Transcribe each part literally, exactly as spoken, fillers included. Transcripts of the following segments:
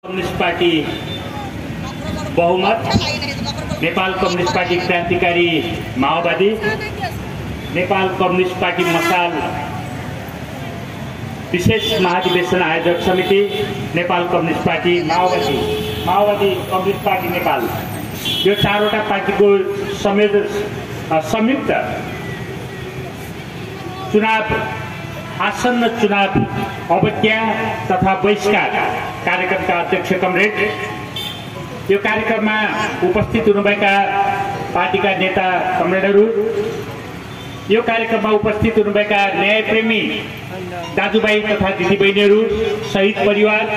Communist party बहुमत, Nepal communist party क्रान्तिकारी माओवादी, Nepal communist party मसाल विशेष महाधिवेशन आयोजक समिति, नेपाल कम्युनिस्ट पार्टी माओवादी, माओवादी कम्युनिस्ट पार्टी नेपाल, यो चारवटा पार्टीको संयुक्त चुनाव आसन्न चुनाव अवज्ञा तथा बहिष्कार कार्यक्रमका अध्यक्ष कमरेड, यो कार्यक्रममा उपस्थित हुनुभएका पार्टीका नेता कमरेडहरू, यो कार्यक्रममा उपस्थित हुनुभएका न्यायप्रेमी दाजुभाइ तथा दिदीबहिनीहरू सहित परिवार,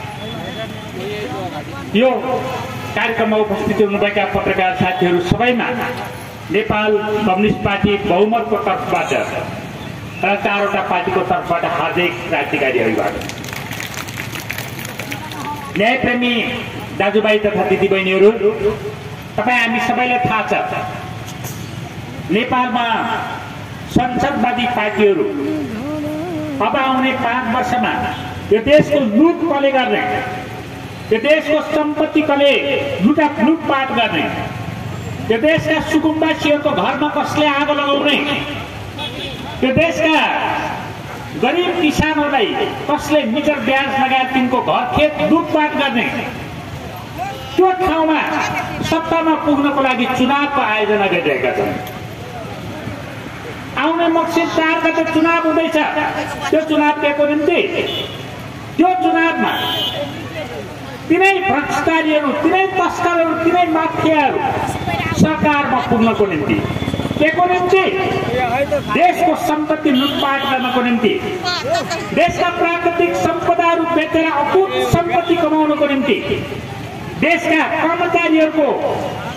यो कार्यक्रममा उपस्थित हुनुभएका पत्रकार साथीहरू सबैमा नेपाल कम्युनिस्ट पार्टी बहुमतको तर्फबाट र चारवटा पार्टीको तर्फबाट हार्दिक क्रान्तिकारी अभिवादन। न्यायप्रेमी दाजुभाइ तथा दिदीबहिनीहरू, तपाईँ हामी सबैलाई थाहा छ नेपालमा संसदवादी पार्टीहरू अब आउने पाँच वर्षमा यो देशको लुट कसले गर्ने, यो देशको सम्पत्ति कसले लुटा लुटपाट गर्ने, यो देशका सुकुम्बासीहरूको घरमा कसले आगो लगाउने, यो देशका गरिब किसानहरूलाई कसले मिटर ब्याज लगाएर तिनको घर खेत लुटपाट गर्ने, त्यो ठाउँमा सत्तामा पुग्नको लागि चुनावको आयोजना गरिरहेका छन्। आउने मक्सिर चार गते चुनाव हुँदैछ। त्यो चुनाव दिएको निम्ति त्यो चुनावमा तिनै भ्रष्टाचारीहरू, तिनै तस्करहरू, तिनै माफियाहरू सरकारमा पुग्नको निम्ति, त्यसको निम्ति देशको सम्पत्ति लुटपाट गर्नको निम्ति, देशका प्राकृतिक सम्पदाहरू बेचेर अकुत सम्पत्ति कमाउनको निम्ति, देशका कर्मचारीहरूको